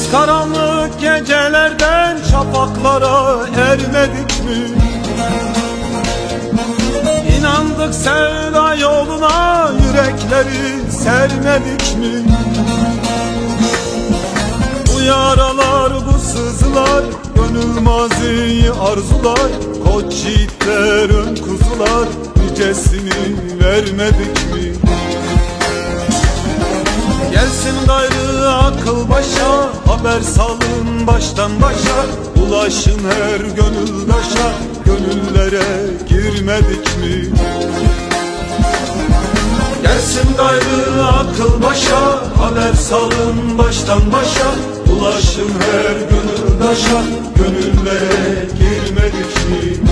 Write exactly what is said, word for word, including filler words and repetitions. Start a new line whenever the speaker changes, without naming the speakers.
Karanlık gecelerden şafaklara ermedik mi? İnandık sevda yoluna, yürekleri sermedik mi? Bu yaralar, bu sızılar, gönül maziyi arzular, koç yiğitler, ön kuzular, nicesini vermedik mi? Gelsin gayrı akıl başa, haber salın baştan başa, ulaşın her gönüldaşa, gönüllere girmedik mi? Gelsin gayrı akıl başa, haber salın baştan başa, ulaşın her gönüldaşa, gönüllere girmedik mi?